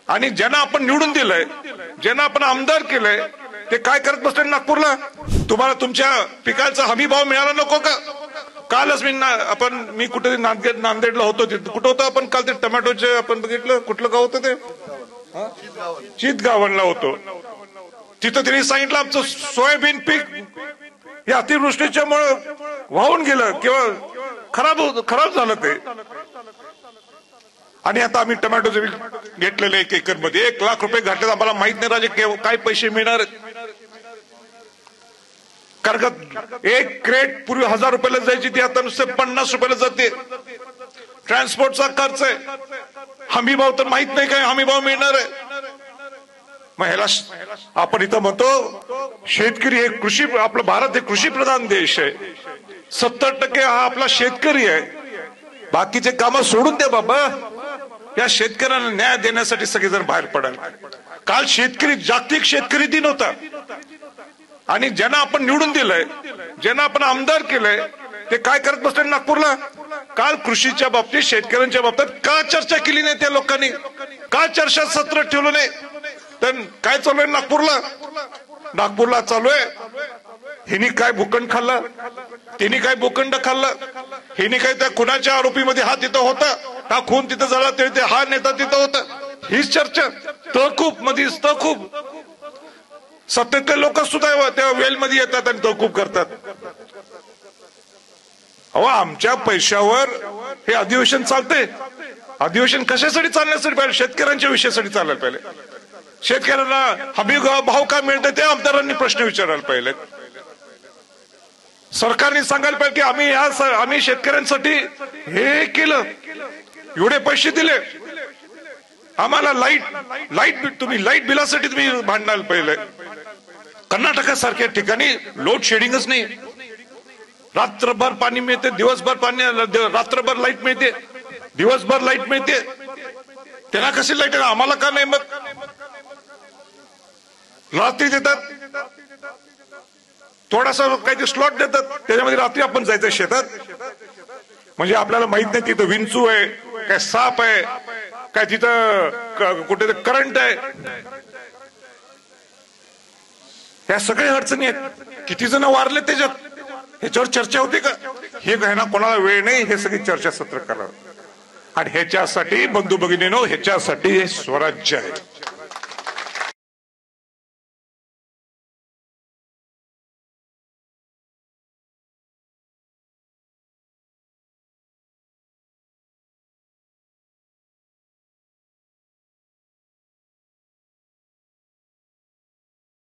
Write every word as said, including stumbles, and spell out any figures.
आणि ज्यांना आपण निवडून दिलंय, ज्यांना आपण आमदार केलंय, ते काय करत बसले नागपूरला? तुम्हाला तुमच्या पिकाचा हमी भाव मिळाला नको का? कालच मी आपण मी कुठे नांदेड नांदेडला होतो, तिथे कुठं होतं आपण काल? ते टोमॅटोचे आपण बघितलं, कुठलं गाव होतं ते? चितगावला होतो. तिथं त्यांनी सांगितलं आमचं सोयाबीन पीक या अतिवृष्टीच्यामुळे वाहून गेलं किंवा खराब खराब झालं ते. आणि आता आम्ही टोमॅटोचे घेतलेले एक एकर मध्ये एक लाख रुपये घातले. आम्हाला माहित नाही राजे काय पैसे मिळणार. कारण एक क्रेट पूर्वी हजार रुपयाला जायची ती आता नुसते पन्नास रुपयाला जाते. ट्रान्सपोर्टचा खर्च आहे. हमी भाव तर माहित नाही काय हमी भाव मिळणार आहे. मग ह्याला आपण इथं म्हणतो शेतकरी हे कृषी, आपला भारत हे कृषी प्रधान देश आहे. सत्तर टक्के हा आपला शेतकरी आहे. बाकीचे कामं सोडून दे बाबा. या शेतकऱ्यांना न्याय देण्यासाठी सगळेजण बाहेर पडायला. काल शेतकरी जागतिक शेतकरी दिन होता. आणि ज्यांना आपण निवडून दिलंय, ज्यांना आपण आमदार केलंय, ते काय करत बसले नागपूरला? काल कृषीच्या बाबतीत, शेतकऱ्यांच्या बाबतीत का चर्चा केली नाही त्या लोकांनी? का चर्चा सत्र ठेवलं नाही? तर काय चालू आहे नागपूरला? नागपूरला चालू आहे हिनी काय भूखंड खाल्ला, तिने काय भूखंड खाल्ला, हिने काय त्या खुनाच्या आरोपीमध्ये हा तिथं होता, हा खून तिथं झाला, ते हा नेता तिथं होता. हीच चर्चा. तहकूब मध्येच तहकूब. सत्तेतले लोक सुद्धा त्या वेलमध्ये येतात आणि तहकूब करतात. अहो, आमच्या पैशावर हे अधिवेशन चालते. अधिवेशन कशासाठी चालण्यासाठी पाहिजे? शेतकऱ्यांच्या विषयासाठी चालायला पाहिजे. शेतकऱ्यांना हमी भाव का मिळते ते आमदारांनी प्रश्न विचारायला पाहिजे. सरकारने सांगायला पाहिजे की आम्ही या आम्ही शेतकऱ्यांसाठी हे केलं, एवढे पैसे दिले. आम्हाला लाईट लाईट तुम्ही लाईट बिलासाठी तुम्ही भांडायला पाहिजे. कर्नाटकासारख्या ठिकाणी लोड शेडिंगच नाही. रात्रभर पाणी मिळते, दिवसभर पाणी, रात्रभर लाईट मिळते, दिवसभर लाईट मिळते. त्यांना कशी लाईट? आम्हाला का नाही? मग रात्री देतात, थोडासा काहीतरी स्लॉट देतात, त्याच्यामध्ये रात्री आपण जायचं शेतात. म्हणजे आपल्याला माहित नाही तिथं विंचू आहे काय, साप आहे काय, तिथं कुठे करंट आहे. ह्या सगळ्या अडचणी आहेत. किती जण वारले त्याच्यात? ह्याच्यावर चर्चा होते का? हे ना कोणाला वेळ नाही हे सगळी चर्चासत्र करावं. आणि ह्याच्यासाठी बंधू भगिनीनो, ह्याच्यासाठी हे स्वराज्य आहे.